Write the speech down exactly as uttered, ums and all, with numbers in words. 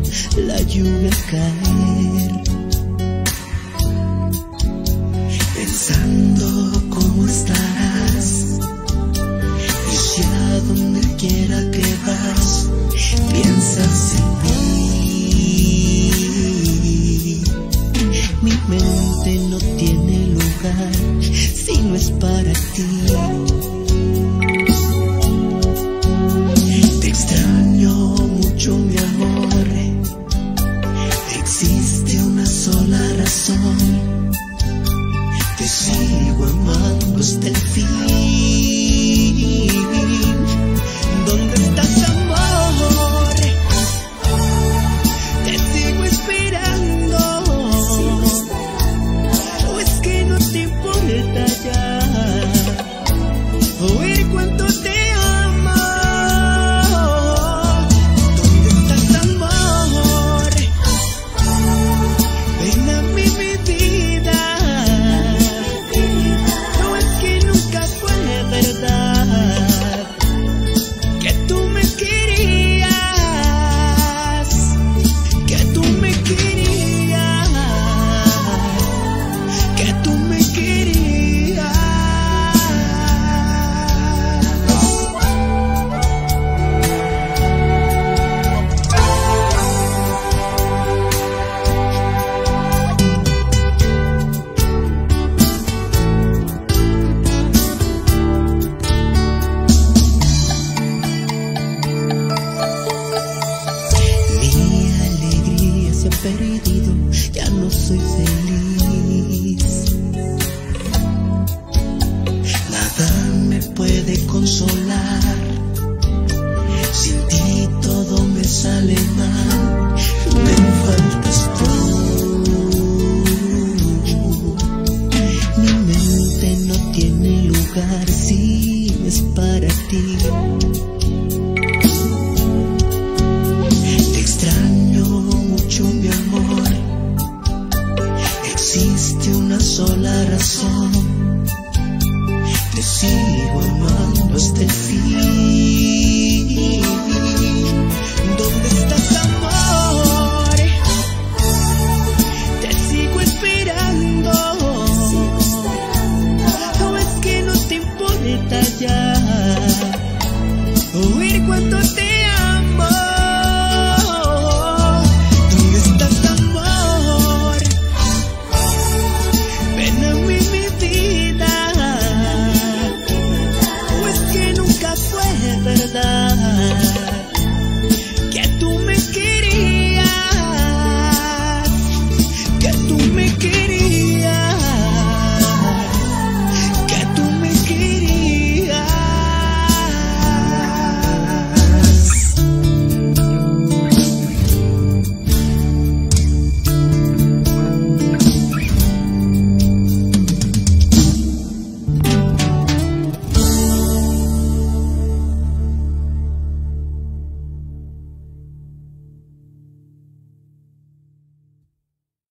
la lluvia caer, pensando cómo estarás y si a donde quiera que vas piensas en mí. Mi mente no tiene lugar si no es para ti. Te extraño mucho, mi amor. Existe una sola razón. Te sigo amando hasta el fin. ¿Dónde estás, amor? Te sigo esperando. ¿O es que no te importa ya oír cuánto te amo? ¿Dónde estás, amor? Ven a mí, mi vida. No es que nunca fue verdad que tú me querías, que tú me querías, que tú me querías. Mi alegría se ha perdido, ya no soy feliz.